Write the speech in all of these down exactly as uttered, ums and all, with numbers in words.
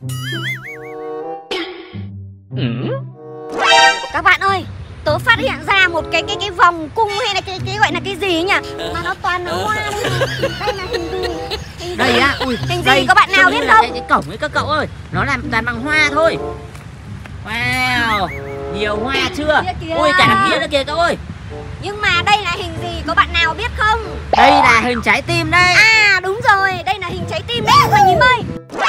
Các bạn ơi, tớ phát hiện ra một cái cái cái vòng cung hay là cái cái gọi là cái gì ấy nhỉ? Mà nó toàn là hoa đây này. Đây là hình gì? Hình Đây á, ui, hình đây, gì các bạn nào biết là không? Cái, cái cổng ấy các cậu ơi, nó làm toàn bằng hoa thôi. Wow, nhiều hoa chưa? Kia kìa. Ui, cả đằng kia nữa kìa cậu ơi. Nhưng mà đây là hình gì có bạn nào biết không? Đây là hình trái tim đây. À đúng rồi, đây là hình trái tim đấy các bạn nhìn ơi.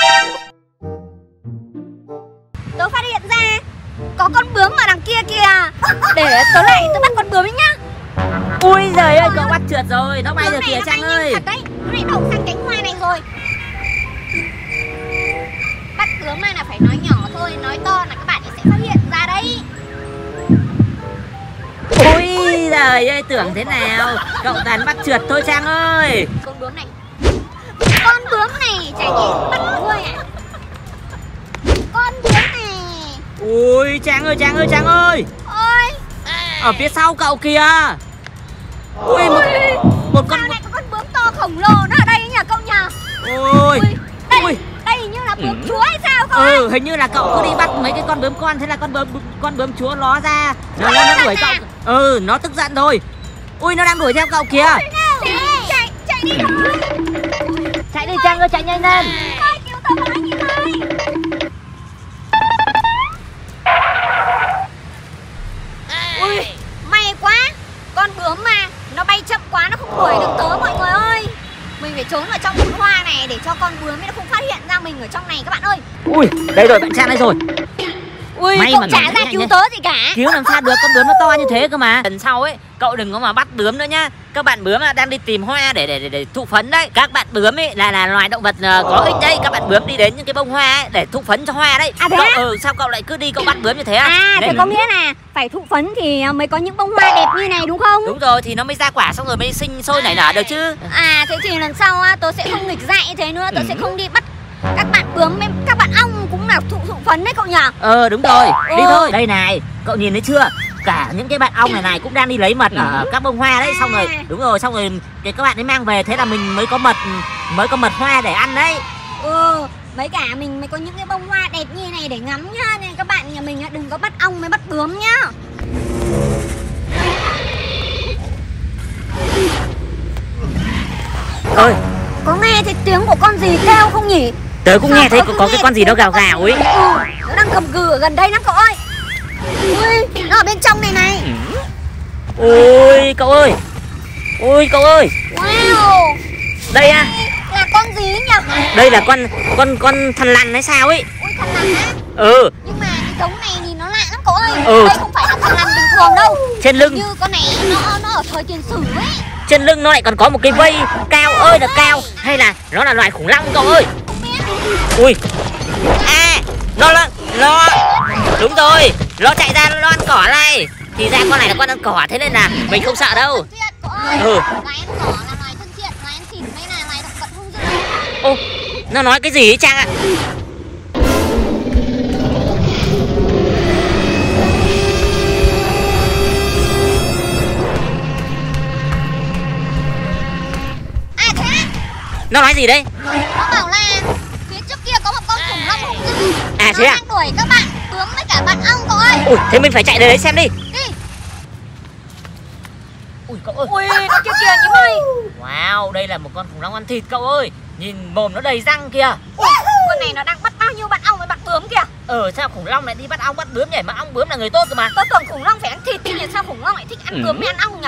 Tớ phát hiện ra có con bướm ở đằng kia kìa. Để tớ lại tớ bắt con bướm ấy nhá. Ui giời ơi, cậu bắt trượt rồi, nó bay Bướm rồi này kìa nó Trang bay nhanh ơi. thật đấy. Nó lại đậu sang cánh hoa này rồi. Bắt bướm này là phải nói nhỏ thôi, nói to là các bạn sẽ phát hiện ra đấy. Ui giời ơi, tưởng thế nào, cậu toàn bắt trượt thôi Trang ơi. Con bướm này, con bướm này chả nhẽ bắt đuôi à? Con bướm này. Ui Trang ơi, Trang ơi, Trang ơi, Ôi, ở phía sau cậu kìa. Ui, một, một con. sao này có con bướm to khổng lồ nó ở đây nhỉ cậu nhỉ? Ôi, Đây, ui. đây hình như là bướm chúa hay sao không? Ừ, hình như là cậu cứ đi bắt mấy cái con bướm con, thế là con bướm con bướm chúa nó ra, nó nó, nó đuổi cậu. Ừ, nó tức giận rồi. Ui, nó đang đuổi theo cậu kìa. Chạy, chạy, chạy đi thôi. Chạy đi Trang ơi, chạy nhanh lên. Thôi, cứu tớ với nhìn ơi. Ui, may quá. Con bướm mà, nó bay chậm quá nó không đuổi được tớ mọi người ơi. Mình phải trốn ở trong bụi hoa này để cho con bướm ấy nó không phát hiện ra mình ở trong này các bạn ơi. Ui, đây rồi, bạn Trang đây rồi. Ui, May cậu mà chả nó ra nhanh cứu nhanh. tớ gì cả. Cứu làm sao được, con bướm nó to như thế cơ mà. Lần sau ấy, cậu đừng có mà bắt bướm nữa nhá. Các bạn bướm đang đi tìm hoa để để để, để thụ phấn đấy. Các bạn bướm ấy là là loài động vật uh, có ích đấy. Các bạn bướm đi đến những cái bông hoa ấy để thụ phấn cho hoa đấy. À thế Cậu, á? ừ, sao cậu lại cứ đi cậu bắt bướm như thế á? À, Nên- thế có nghĩa là phải thụ phấn thì mới có những bông hoa đẹp như này đúng không? Đúng rồi, thì nó mới ra quả xong rồi mới sinh sôi nảy nở được chứ. À, thế thì lần sau á, tớ sẽ không nghịch dại như thế nữa. Tớ Ừ. sẽ không đi bắt các bạn bướm, với các bạn ong cũng là thụ thụ phấn đấy cậu nhỉ? Ờ đúng rồi, đi Ừ. thôi. Đây này, cậu nhìn thấy chưa? Cả những cái bạn ong này này cũng đang đi lấy mật ở các bông hoa đấy. Xong rồi, đúng rồi, xong rồi cái các bạn ấy mang về, thế là mình mới có mật, mới có mật hoa để ăn đấy. Ừ, mấy cả mình mới có những cái bông hoa đẹp như này để ngắm nhá. Nên các bạn nhà mình á, đừng có bắt ong mới bắt bướm nhá. Ơi, Có nghe thấy tiếng của con gì kêu không nhỉ? tớ cũng Sao nghe thấy tớ có, không có nghe cái con gì đó gào gào ấy. Ừ, nó đang gầm gừ ở gần đây lắm cậu ơi. Ui, nó ở bên trong này này. Ôi cậu ơi, ôi cậu ơi, Wow, đây à, là con gì ấy nhỉ? đây là con con con thằn lằn hay sao ấy. Ui, thằn lằn á. Ừ, Nhưng mà cái giống này nhìn nó lạ lắm cậu ơi. Ừ. Đây không phải là thằn lằn bình thường đâu. trên lưng, Như con này nó nó ở thời tiền sử ấy. trên lưng nó lại còn có một cái vây cao ơi là cao. Hay là nó là loài khủng long cậu ơi. Không biết. Ui, à, nó nó nó đúng rồi, nó chạy ra nó ăn cỏ này. Thì ra con này là con ăn cỏ, thế nên là mình không sợ đâu. Thân thiện cậu ơi. Ừ. Loài ăn cỏ là loài thân thiện, loài ăn thịt mới là loài động vật hung dữ. Ô, nó nói cái gì ấy Trang ạ? À thế á? Nó nói gì đấy? Nó bảo là phía trước kia có một con khủng long hung dữ. À, Nó thế à? đang đuổi các bạn bướm với cả bạn ong cậu ơi. Ui, thế mình phải chạy đến đấy xem đi. Đi. Ui cậu ơi. Ui, nó kia kìa nhím ơi. Wow, đây là một con khủng long ăn thịt cậu ơi. Nhìn mồm nó đầy răng kìa. Ui, con này nó đang bắt bao nhiêu bạn ong với bạn bướm kìa. Ờ, sao khủng long lại đi bắt ong bắt bướm nhỉ? Mà ong bướm là người tốt cơ mà. Tôi tưởng khủng long phải ăn thịt, nhưng sao khủng long lại thích ăn bướm với ăn ong nhỉ?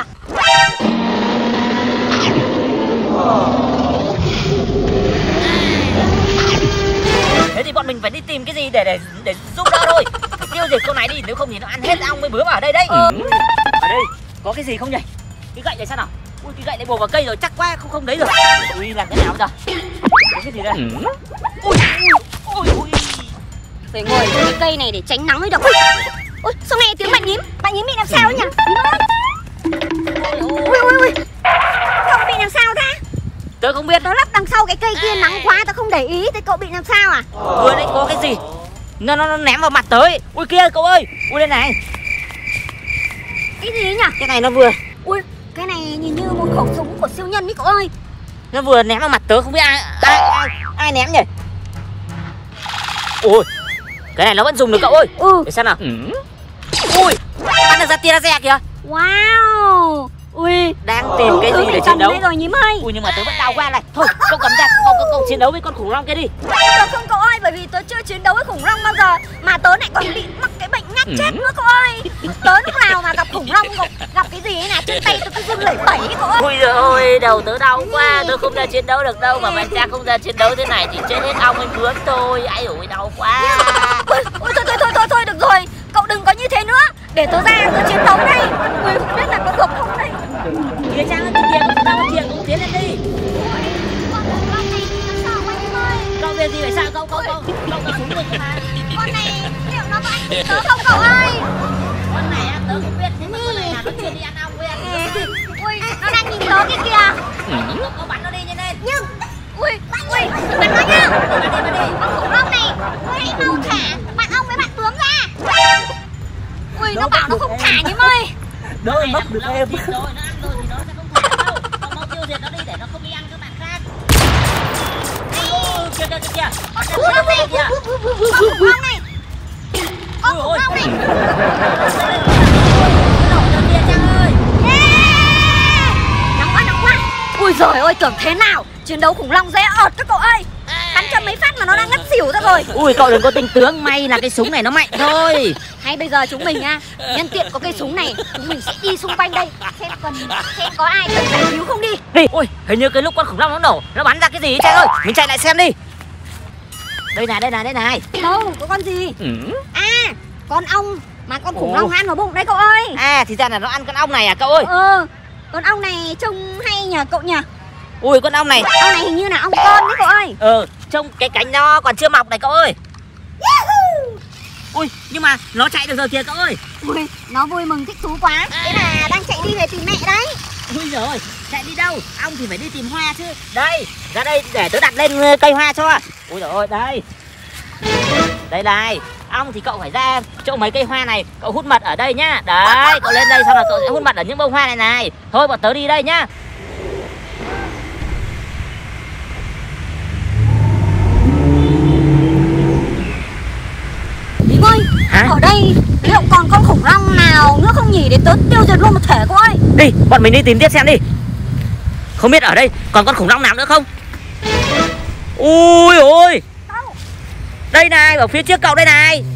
Thế thì bọn mình phải đi tìm cái gì để để để giúp đỡ thôi. Phải tiêu diệt con này đi, nếu không thì nó ăn hết ong với bướm ở đây đấy. Ừ. Ở đây có cái gì không nhỉ? Cái gậy này sao nào? Ui, cái gậy này bổ vào cây rồi, chắc quá không không đấy rồi. Ui, làm cái nào giờ? Có cái gì đây? Ui, ui, ui, ui. Phải ngồi trên cái cây này để tránh nắng mới được. Ui, ui, sao nghe tiếng bạn nhím? Bạn nhím bị làm sao ấy nhỉ? Nhím ơi. Ui, ui, ui. Cậu bị làm sao thế? Tớ không biết. Tớ lắp đằng sau cái cây kia nắng quá, tớ không để ý. Thế cậu bị làm sao à? Vừa đấy có cái gì? Nó nó, nó ném vào mặt tới. Ui kia cậu ơi. Ui đây này. Cái gì ấy nhỉ? Cái này nó vừa Ui, cái này nhìn như một khẩu súng của siêu nhân ý cậu ơi. nó vừa ném vào mặt tớ, không biết ai ai ai, ai ném nhỉ? Ui, cái này nó vẫn dùng được cậu ơi. Ừ. Để xem nào. Ui, bắn được ra tia laser kìa. Wow. Ui, Đang tìm cái gì để chiến đấu rồi nhím ơi. Ui, nhưng mà tớ vẫn đau quá này. Thôi, cậu cầm ra, cậu, cậu, cậu chiến đấu với con khủng long kia đi. Được không cậu ơi, bởi vì tớ chưa chiến đấu với khủng long bao giờ. Mà tớ lại còn bị mắc cái bệnh nhát chết nữa cậu ơi. Tớ lúc nào mà gặp khủng long, gặp cái gì ấy nè, trên tay tớ cứ run lẩy bẩy cậu ơi. Ui giời ơi, đầu tớ đau quá, tớ không ra chiến đấu được đâu. Mà bạn cha không ra chiến đấu thế này thì chết hết ong với bướm thôi. Ai ôi, đau quá. Ui, ui, thôi, thôi, thôi, thôi, thôi, được rồi. Cậu đừng có như thế nữa. Để tớ ra, tớ chiến đấu đây. Ui, không biết là có được không đây. Kìa Trang ơi, kìa, cậu ra con kìa, cậu tiến lên đi. Con khủng long này nó sợ quá em ơi. Cậu về gì phải sao cậu, cậu, cậu, cậu có súng được mà. Con này liệu nó có ăn thịt tớ không cậu ơi? Con này á, tớ không biết, thế mà con này là nó chưa đi ăn ong với ăn bướm. Ui, nó đang nhìn tớ kia kìa. Cậu, cậu bắn nó đi nhanh lên. Nhưng, ui, ui, bắn nó nhá. Bắn đi, bắn đi. Con khủng long này, ui hãy mau thả bạn ong với bạn bướm ra. Ui, nó bảo nó không thả nhím ơi. Đỡ mất được em. Rồi, nó ăn rồi thì nó sẽ không thả đâu. Cậu mau tiêu diệt nó đi để nó không đi ăn các bạn khác. Ôi, kìa, kìa, kìa, kìa. Con khủng long này, con khủng long này. Con khủng long này. Nổ cho kia Trang ơi. Nóng quá, nóng quá. Ui giời ơi, tưởng thế nào. Chiến đấu khủng long dễ ợt các cậu ơi. Bắn cho mấy phát mà nó đang ngất xỉu ra rồi. Ui, cậu đừng có tinh tướng, may là cái súng này nó mạnh thôi. Hay bây giờ chúng mình nha, nhân tiện có cây súng này, chúng mình sẽ đi xung quanh đây xem cần xem có ai cần giải cứu không đi. Đi. Ui, hình như cái lúc con khủng long nó nổ, nó bắn ra cái gì ấy Trang ơi. Mình chạy lại xem đi. Đây này, đây này, đây này. Đâu, có con gì? Ừ. À, con ong mà con khủng Ồ. long ăn vào bụng đấy cậu ơi. À, thì ra là nó ăn con ong này à cậu ơi. Ừ, con ong này trông hay nhờ cậu nhờ. Ui, con ong này. Ong này hình như là ong con đấy cậu ơi. Ừ, trông cái cánh nó còn chưa mọc này cậu ơi. Ui, nhưng mà nó chạy được rồi kìa cậu ơi. Ui, nó vui mừng thích thú quá. Thế là đang chạy đi về tìm mẹ đấy. Ui giời, chạy đi đâu? Ong thì phải đi tìm hoa chứ. Đây, ra đây để tớ đặt lên cây hoa cho. Ui giời ơi, đây. Đây này, ong thì cậu phải ra chỗ mấy cây hoa này, cậu hút mật ở đây nhá. Đấy, cậu lên đây xong là cậu sẽ hút mật ở những bông hoa này này. Thôi bọn tớ đi đây nhá. Bím ơi, Hả? ở đây liệu còn con khủng long nào nữa không nhỉ, để tớ tiêu diệt luôn một thể cô ơi. Đi, bọn mình đi tìm tiếp xem đi. Không biết ở đây còn con khủng long nào nữa không? Ui ôi, Đâu? đây này, ở phía trước cậu đây này.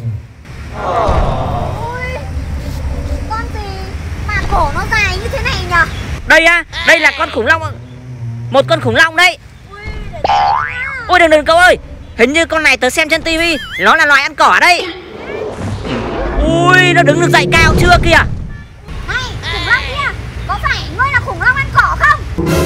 Ui, con gì mà cổ nó dài như thế này nhở? Đây á, đây là con khủng long. Một con khủng long đấy. Ui, để tớ nhá. Ôi đừng đừng cậu ơi, hình như con này tớ xem trên tivi, nó là loài ăn cỏ đấy. Ui, nó đứng được dậy cao chưa kìa. Này, khủng long kia, có phải ngươi là khủng long ăn cỏ không?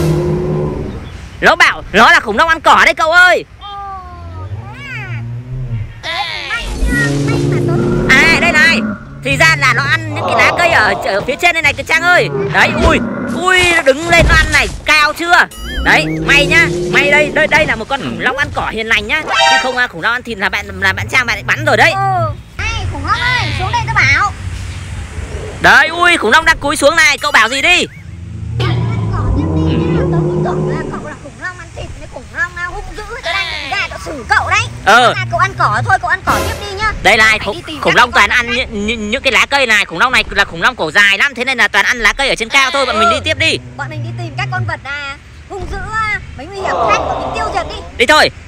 Nó bảo nó là khủng long ăn cỏ đấy cậu ơi. Ồ, thế à? Thế thì may nha, may mà tớ... À đây này, thì ra là nó ăn những cái lá cây ở, ở phía trên đây này cái Trang ơi. Đấy, ui, ui, nó đứng lên nó ăn này, cao chưa. Đấy, may nhá, may đây, đây đây là một con khủng long ăn cỏ hiền lành nhá. Chứ không khủng long ăn thịt là bạn là bạn Trang bạn lại bắn rồi đấy. Ừ, này khủng long ơi, xuống đây tớ bảo. Đấy, ui, khủng long đang cúi xuống này, cậu bảo gì đi. Ăn cỏ tiếp đi nhá, tớ cũng tưởng là cậu là khủng long ăn thịt, với khủng long nào hung dữ, tớ đang định ra tớ xử cậu đấy. Ờ. À, cậu ăn cỏ thôi, cậu ăn cỏ tiếp đi nhá. Đây này, Phải khủng, đi tìm khủng các long con toàn khác. ăn những, những, những cái lá cây này. Khủng long này là khủng long cổ dài lắm, thế nên là toàn ăn lá cây ở trên cao thôi. Bọn mình đi tiếp đi. Bọn mình đi tìm các con vật à, hung dữ, à, mấy nguy hiểm khác, bọn mình tiêu diệt đi. Đi thôi.